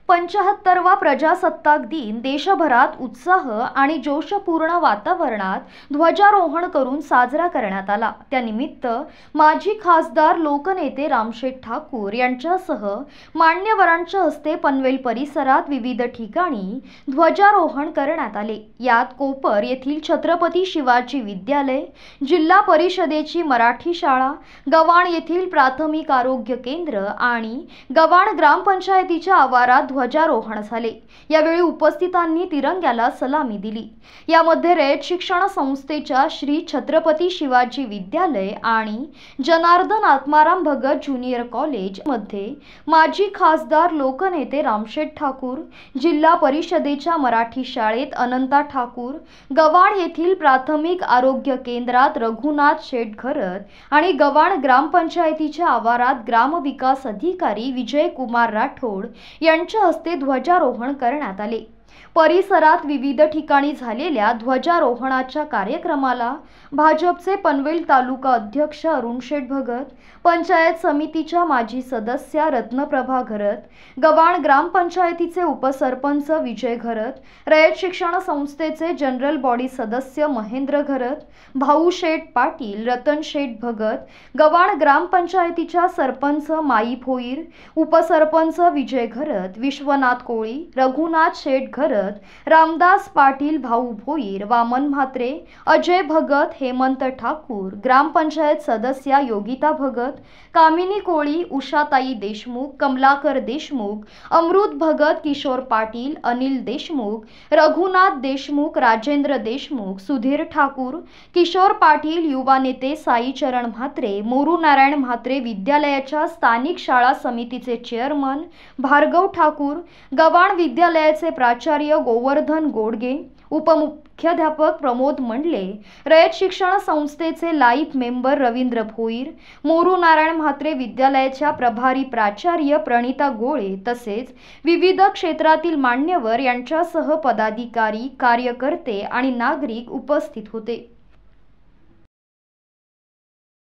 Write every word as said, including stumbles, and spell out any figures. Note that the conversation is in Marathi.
पंचाहत्तरवा प्रजासत्ताक दिन देशभरात उत्साह आणि जोशपूर्ण वातावरणात ध्वजारोहण करून साजरा करण्यात आला। त्यानिमित्त माजी खासदार लोकनेते रामशेठ ठाकूर यांच्यासह मान्यवरांच्या हस्ते पनवेल परिसरात विविध ठिकाणी ध्वजारोहण करण्यात आले। यात कोपर येथील छत्रपती शिवाजी विद्यालय, जिल्हा परिषदेची मराठी शाळा, गव्हाण येथील प्राथमिक आरोग्य केंद्र आणि गव्हाण ग्रामपंचायतीच्या आवारात ध्वजारोहण झाले। यावेळी उपस्थितांनी तिरंग्याला सलामी दिली। यामध्ये रयत शिक्षण संस्थेच्या श्री छत्रपती शिवाजी विद्यालय आणि जनार्दन आत्माराम भगत ज्युनियर कॉलेज मध्ये माजी खासदार लोकनेते रामशेठ ठाकूर, जिल्हा परिषदेच्या मराठी शाळेत अनंता ठाकूर, गव्हाण येथील प्राथमिक आरोग्य केंद्रात रघुनाथ शेठ घरत आणि गव्हाण ग्रामपंचायतीच्या आवारात ग्रामविकास अधिकारी विजय कुमार राठोड यांच्या हस्ते ध्वजारोहण करण्यात आले। परिसरात विविध ठिकाणी झालेल्या ध्वजारोहणाच्या कार्यक्रमाला भाजपचे पनवेल तालुका अध्यक्ष अरुण शेठ भगत, पंचायत समितीच्या माजी सदस्या रत्नप्रभा घरत, गव्हाण ग्रामपंचायतीचे उपसरपंच विजय घरत, रयत शिक्षण संस्थेचे जनरल बॉडी सदस्य महेंद्र घरत, भाऊ शेठ पाटील, रतन शेठ भगत, गव्हाण ग्रामपंचायतीच्या सरपंच माई भोईर, उपसरपंच विजय घरत, विश्वनाथ कोळी, रघुनाथ शेठ घरत, रामदास पाटील, भाऊ भोईर, वामन म्हात्रे, अजय भगत, हेमंत ठाकूर, ग्रामपंचायत सदस्या योगिता भगत, कामिनी कोळी, उषाताई देशमुख, कमलाकर देशमुख, अमृत भगत, किशोर पाटील, अनिल देशमुख, रघुनाथ देशमुख, राजेंद्र देशमुख, सुधीर ठाकूर, किशोर पाटील, युवा नेते साई चरण म्हात्रे, मोरू नारायण म्हात्रे, विद्यालयाच्या स्थानिक शाळा समितीचे चेअरमन भार्गव ठाकूर, गव्हाण विद्यालयाचे प्राचार्य गोवर्धन गोडगे, उपमुख्याध्यापक प्रमोद मंडले, रयत शिक्षण संस्थेचे लाईफ मेंबर रवींद्र भोईर, मोरू नारायण म्हात्रे विद्यालयाच्या प्रभारी प्राचार्य प्रणिता गोळे तसेच विविध क्षेत्रातील मान्यवर यांच्यासह पदाधिकारी, कार्यकर्ते आणि नागरिक उपस्थित होते।